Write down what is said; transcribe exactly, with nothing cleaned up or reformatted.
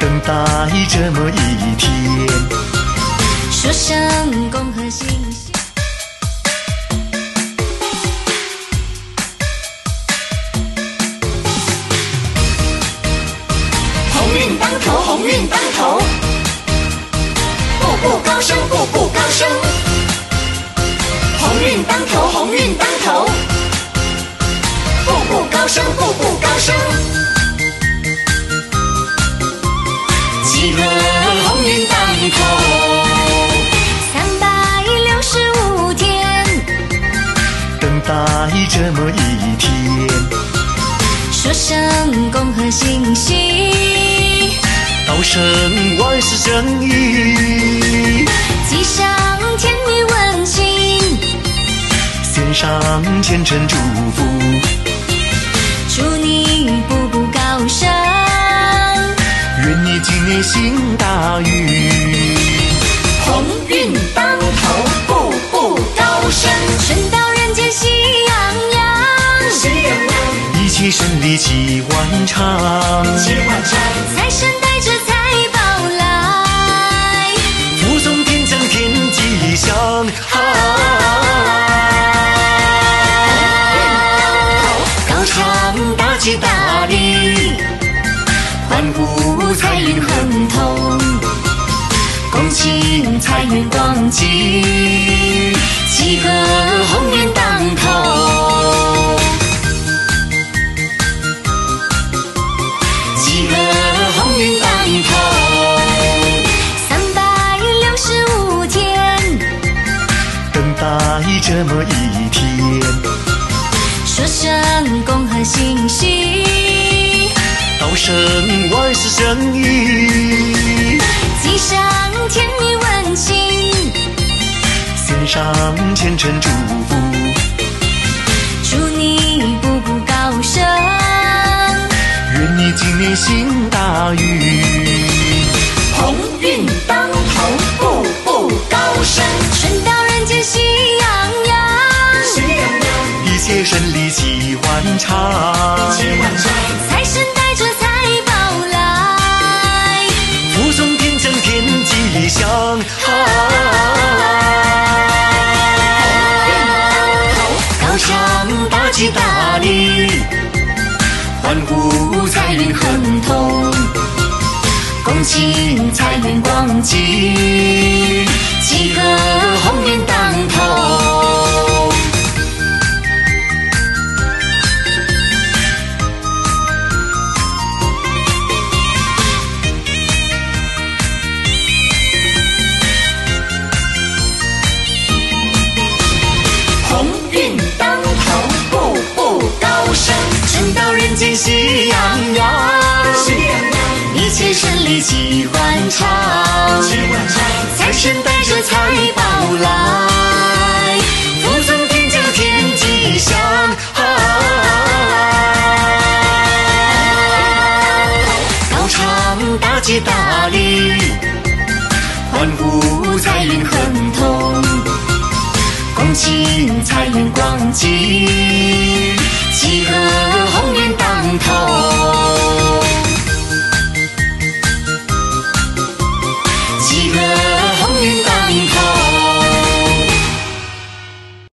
等待这么一天。 说声恭贺新禧。 鸿运当头，鸿运当头，步步高升，步步高升。鸿运当头，鸿运当头，步步高升，步步高升。喜乐鸿运当头， 三百六十五天， 等待这么一天。 说声恭贺新禧， 道声万事胜意， 吉祥甜蜜温馨， 献上虔诚祝福， 祝你步步高升， 愿你今年行大运。 鸿运当头，步步高升， 顺到人间喜洋洋， 喜洋洋， 一切顺利齐欢唱， 齐欢唱。 财神带着财宝来， 福送天降天吉祥。 高唱大吉大利， 欢呼财运亨通， 恭请财源广进，喜贺鸿运当头，喜贺鸿运当头。 三百六十五天， 等待这么一天。 说声恭贺新禧， 道声万事胜意， 吉祥甜蜜温馨， 献上虔诚祝福， 祝你步步高升， 愿你今年行大运。 鸿运当头，步步高升， 顺到人间喜洋洋， 喜洋洋， 一切顺利齐欢唱， 齐欢唱。 财神带着财宝来， 福送天降天吉祥。 高唱大吉大利， 欢呼财运亨通， 恭请财源广进，喜贺鸿运当头。鸿运当头，步步高升，顺到人间喜洋洋，喜洋洋，一切顺利齐欢唱，齐欢唱。财神带着财宝来，福送天降天吉祥。高唱大吉大利， 欢呼财运亨通， 恭请财源广进，喜贺鸿运当头。